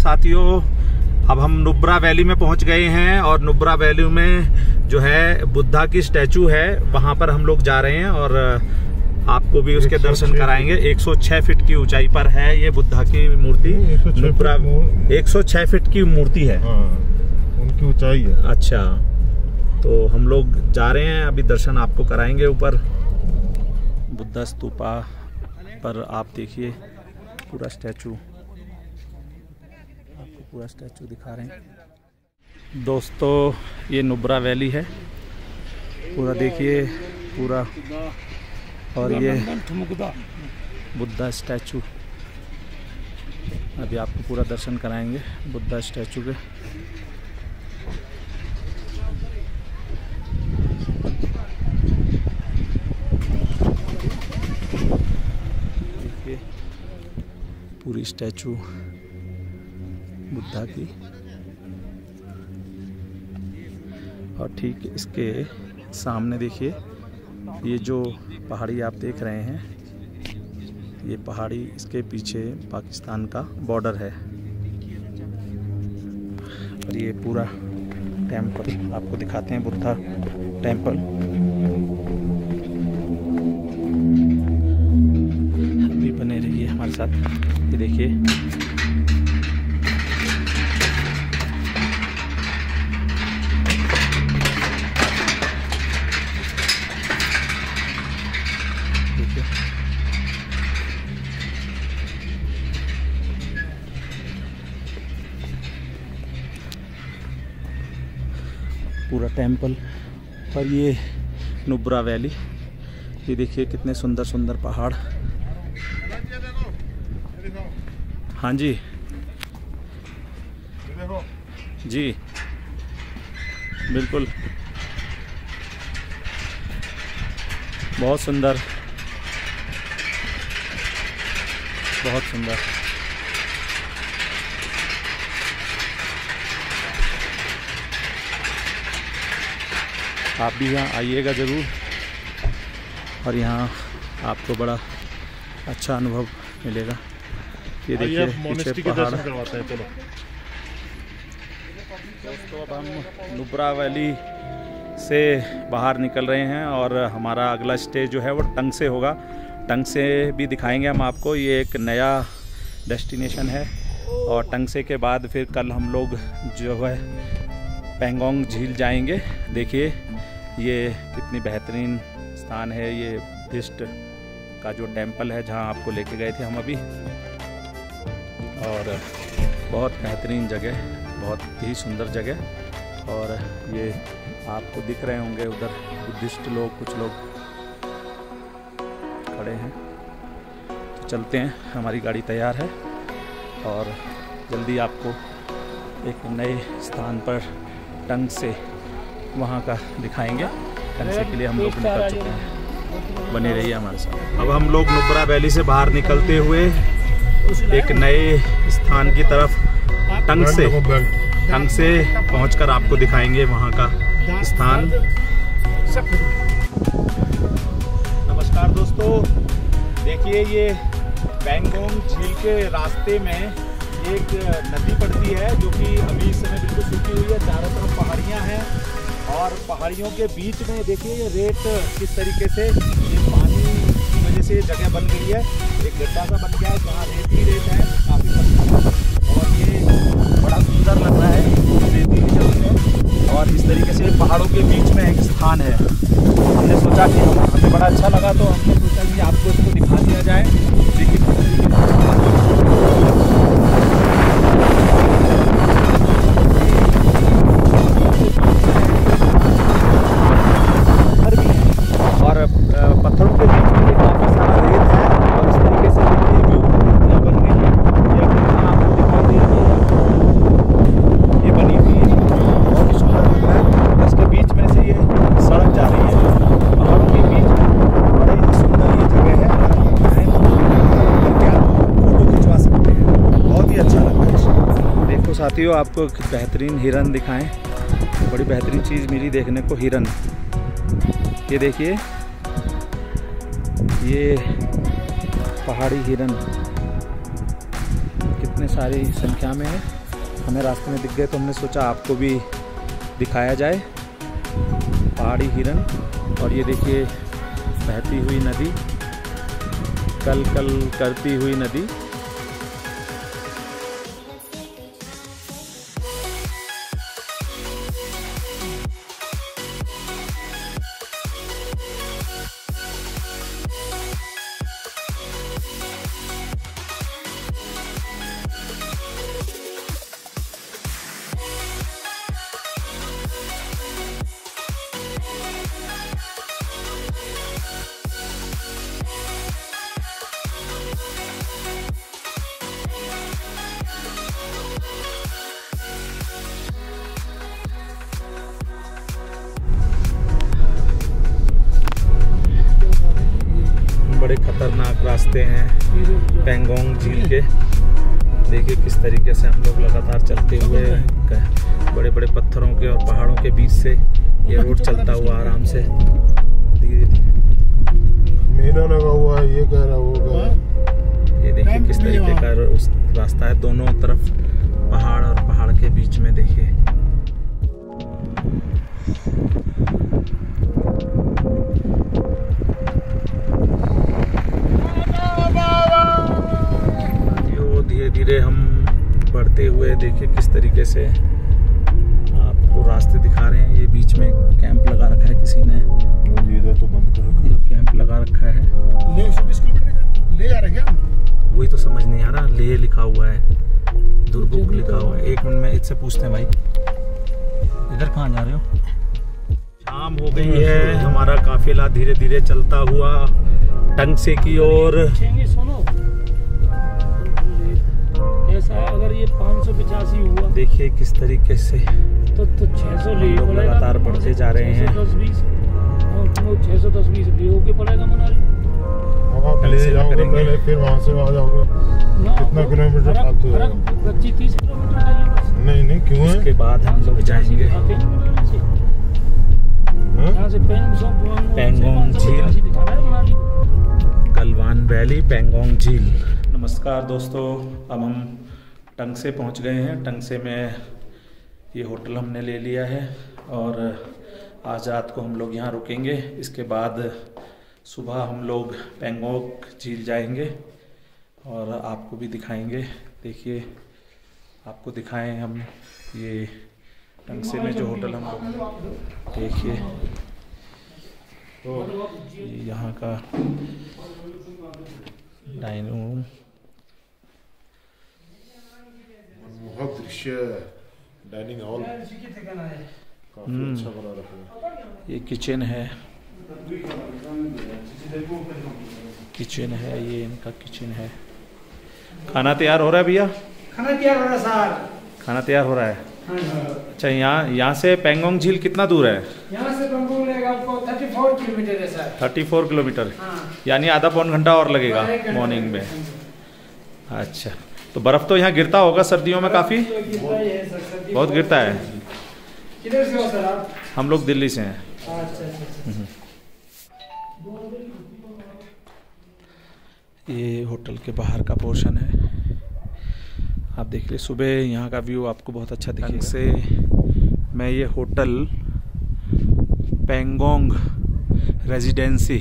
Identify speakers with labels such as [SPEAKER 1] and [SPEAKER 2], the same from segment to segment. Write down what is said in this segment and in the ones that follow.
[SPEAKER 1] साथियों, अब हम नुब्रा वैली में पहुंच गए हैं और नुब्रा वैली में जो है बुद्धा की स्टैचू है, वहां पर हम लोग जा रहे हैं और आपको भी उसके दर्शन कराएंगे। 106 फीट की ऊंचाई पर है ये बुद्धा की मूर्ति। नुब्रा 106 फीट की मूर्ति है।
[SPEAKER 2] उनकी ऊंचाई है। अच्छा,
[SPEAKER 1] तो हम लोग जा रहे हैं, अभी दर्शन आपको कराएंगे ऊपर बुद्धा स्तूपा पर। आप देखिए पूरा स्टैचू, आपको पूरा स्टैचू दिखा रहे हैं दोस्तों। ये नुब्रा वैली है पूरा, देखिए पूरा। और ये बुद्धा स्टैचू, अभी आपको पूरा दर्शन कराएंगे बुद्धा स्टैचू के। देखिए पूरी स्टैचू बुद्धा की, और ठीक इसके सामने देखिए ये जो पहाड़ी आप देख रहे हैं, ये पहाड़ी, इसके पीछे पाकिस्तान का बॉर्डर है। और ये पूरा टेम्पल आपको दिखाते हैं, बुद्धा टेम्पल। अभी बने रहिए हमारे साथ। ये देखिए पूरा टेम्पल। और ये नुब्रा वैली, ये देखिए कितने सुंदर सुंदर पहाड़। हाँ जी जी बिल्कुल, बहुत सुंदर, बहुत सुंदर। आप भी यहाँ आइएगा ज़रूर, और यहाँ आपको बड़ा अच्छा अनुभव मिलेगा। ये देखिए पीछे पहाड़। दोस्तों, अब हम नुब्रा वैली से बाहर निकल रहे हैं और हमारा अगला स्टे जो है वो टंग से होगा। टंग से भी दिखाएंगे हम आपको, ये एक नया डेस्टिनेशन है। और टंग से के बाद फिर कल हम लोग जो है पेंगोंग झील जाएंगे। देखिए ये कितनी बेहतरीन स्थान है, ये बुद्धिस्ट का जो टेम्पल है जहाँ आपको लेके गए थे हम अभी। और बहुत बेहतरीन जगह, बहुत ही सुंदर जगह। और ये आपको दिख रहे होंगे उधर बुद्धिस्ट लोग, कुछ लोग खड़े हैं। तो चलते हैं, हमारी गाड़ी तैयार है और जल्दी आपको एक नए स्थान पर टंग से वहाँ का दिखाएंगे। टंग से के लिए हम लोग निकल चुके हैं, बने रहिए हमारे साथ। अब हम लोग नुब्रा वैली से बाहर निकलते हुए एक नए स्थान की तरफ टंग से पहुंचकर आपको दिखाएंगे वहाँ का स्थान। नमस्कार दोस्तों, देखिए ये पेंगोंग झील के रास्ते में एक नदी पड़ती है जो कि अभी इस समय बिल्कुल सूखी हुई है। चारों तरफ पहाड़ियाँ हैं और पहाड़ियों के बीच में देखिए ये रेत किस तरीके से, ये पानी की वजह से ये जगह बन गई है। एक गड्ढा सा बन गया है जहाँ रेत ही रेत है, काफ़ी पत्थर, और ये बड़ा सुंदर लग रहा है रेतीली जगह में। और इस तरीके से पहाड़ों के बीच में एक स्थान है। हमने सोचा कि हमें बड़ा अच्छा लगा, तो हमने सोचा कि आपको इसको दिखा दिया जाए। और पत्थरों के बीच में काफ़ी सारा रेत है और इस तरीके से देखिए व्यू बन गई है। आपको दिखा दिया ये बनी हुई है, बहुत ही सुंदर लग रहा है। इसके बीच में से ये सड़क जा रही है पहाड़ों के बीच में। बड़ी ही सुंदर ये जगह है, अगर आप फोटो खिंचवा सकते हैं, बहुत ही अच्छा लग रहा है। देखो साथियों, आपको बेहतरीन हिरन दिखाएं, बड़ी बेहतरीन चीज़ मिली देखने को, हिरन। ये देखिए ये पहाड़ी हिरन, कितने सारी संख्या में है। हमें रास्ते में दिख गए तो हमने सोचा आपको भी दिखाया जाए पहाड़ी हिरन। और ये देखिए बहती हुई नदी, कल कल करती हुई नदी। बड़े खतरनाक रास्ते हैं पेंगोंग झील के। देखिए किस तरीके से हम लोग लगातार चलते हुए बड़े बड़े पत्थरों के और पहाड़ों के बीच से ये रोड चलता हुआ आराम से धीरे धीरे।
[SPEAKER 2] मेला लगा हुआ है, ये कह रहा वो कह रहा।
[SPEAKER 1] ये देखिए किस तरीके का उस रास्ता है, दोनों तरफ पहाड़ और पहाड़ के बीच में देखिए। धीरे धीरे हम बढ़ते हुए देखिए किस तरीके से आपको रास्ते दिखा रहे हैं। ये बीच में कैंप लगा रखा है किसी ने,
[SPEAKER 2] इधर तो बंद कर रखा है,
[SPEAKER 1] कैंप लगा रखा है।
[SPEAKER 2] ले 120 किलोमीटर ले जा रहे हैं क्या?
[SPEAKER 1] वही तो समझ नहीं आ रहा। लेह लिखा हुआ है, दुर्बुक लिखा हुआ है। एक मिनट में इससे पूछते हैं भाई, इधर कहाँ जा रहे हो? शाम हो गई है, हमारा काफिला धीरे धीरे चलता हुआ टंगसे की ओर।
[SPEAKER 3] अगर ये 585 हुआ
[SPEAKER 1] देखिए किस तरीके से
[SPEAKER 3] तो 600 ले
[SPEAKER 1] लोग लगातार बढ़ते जा रहे हैं।
[SPEAKER 3] 610-20 ले होके पड़ेगा मनाली।
[SPEAKER 2] आप ले जाओगे पहले, फिर वहाँ से आ जाओगे। कितना किलोमीटर फालतू है?
[SPEAKER 3] 25-30 किलोमीटर।
[SPEAKER 2] नहीं क्यों है?
[SPEAKER 1] उसके बाद हम लोग जाएंगे
[SPEAKER 3] यहाँ से
[SPEAKER 1] पेंगोंग झील, गलवान वैली, पेंगोंग झील। नमस्कार दोस्तों, अब हम टंगसे पहुंच गए हैं। टंगसे में ये होटल हमने ले लिया है और आज रात को हम लोग यहाँ रुकेंगे। इसके बाद सुबह हम लोग पेंगोंग झील जाएंगे और आपको भी दिखाएंगे। देखिए आपको दिखाएं हम ये टंगसे में जो होटल हम लोग, देखिए तो यहाँ का डाइनिंग रूम,
[SPEAKER 2] बहुत दृश्य डाइनिंग हॉल काफी अच्छा बना रखा है।
[SPEAKER 1] ये किचन है, ये इनका किचन है। खाना तैयार हो रहा है भैया?
[SPEAKER 3] खाना तैयार हो रहा है सर।
[SPEAKER 1] खाना तैयार हो रहा है। अच्छा, यहाँ से पेंगोंग झील कितना दूर है?
[SPEAKER 3] यहाँ से पेंगोंग लगेगा आपको 34 किलोमीटर है सर।
[SPEAKER 1] 34 किलोमीटर, यानी आधा पौन घंटा और लगेगा मॉर्निंग में। अच्छा, तो बर्फ तो यहाँ गिरता होगा सर्दियों में काफी? बहुत गिरता है।
[SPEAKER 3] किधर से हो सर आप?
[SPEAKER 1] हम लोग दिल्ली से हैं। ये होटल के बाहर का पोर्शन है, आप देख लीजिए। सुबह यहाँ का व्यू आपको बहुत अच्छा दिखेगा। से मैं ये hotel Pangong residency.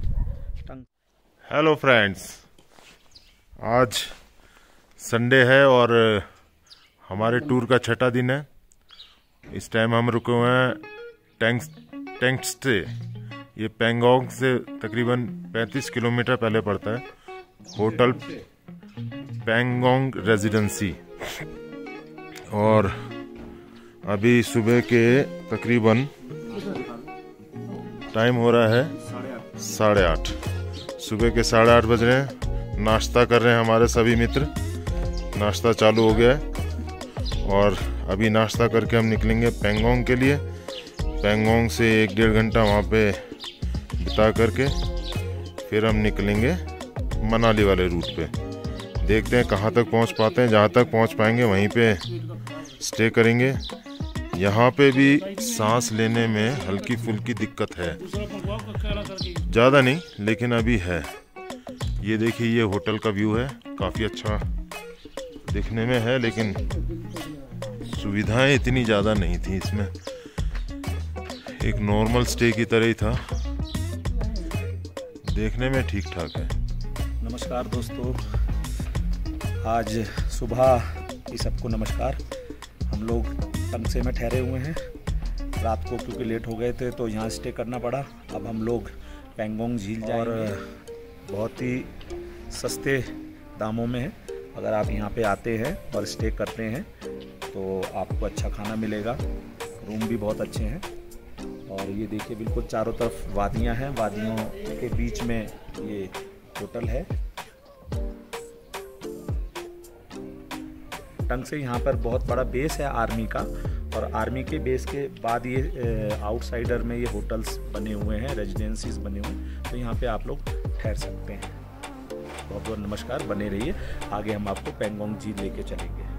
[SPEAKER 2] Hello friends, आज संडे है और हमारे टूर का छठा दिन है। इस टाइम हम रुके हुए हैं टंगसे। ये पेंगोंग से तकरीबन 35 किलोमीटर पहले पड़ता है। Hotel Pangong residency. और अभी सुबह के तकरीबन टाइम हो रहा है 8:30। सुबह के 8:30 बज रहे हैं। नाश्ता कर रहे हैं हमारे सभी मित्र। नाश्ता चालू हो गया है और अभी नाश्ता करके हम निकलेंगे पेंगोंग के लिए। पेंगोंग से 1-1.5 घंटा वहाँ पे बिता करके फिर हम निकलेंगे मनाली वाले रूट पे। देखते हैं कहाँ तक पहुँच पाते हैं। जहाँ तक पहुँच पाएंगे वहीं पे स्टे करेंगे। यहाँ पे भी सांस लेने में हल्की फुल्की दिक्कत है, ज़्यादा नहीं लेकिन अभी है। ये देखिए, ये होटल का व्यू है, काफ़ी अच्छा दिखने में है, लेकिन सुविधाएं इतनी ज़्यादा नहीं थी इसमें। एक नॉर्मल स्टे की तरह ही था, देखने में ठीक ठाक है।
[SPEAKER 1] नमस्कार दोस्तों, आज सुबह ही सबको नमस्कार। हम लोग टंगसे में ठहरे हुए हैं। रात को क्योंकि लेट हो गए थे तो यहाँ स्टे करना पड़ा। अब हम लोग पेंगोंग झील जाएंगे और बहुत ही सस्ते दामों में है। अगर आप यहाँ पे आते हैं और स्टे करते हैं तो आपको अच्छा खाना मिलेगा, रूम भी बहुत अच्छे हैं। और ये देखिए बिल्कुल चारों तरफ वादियाँ हैं, वादियों के बीच में ये होटल है। टंगसे यहाँ पर बहुत बड़ा बेस है आर्मी का, और आर्मी के बेस के बाद ये आउटसाइडर में ये होटल्स बने हुए हैं, रेजिडेंसीज बने हुए हैं, तो यहाँ पे आप लोग ठहर सकते हैं। बहुत बहुत नमस्कार, बने रहिए, आगे हम आपको पेंगोंग झील लेके चलेंगे।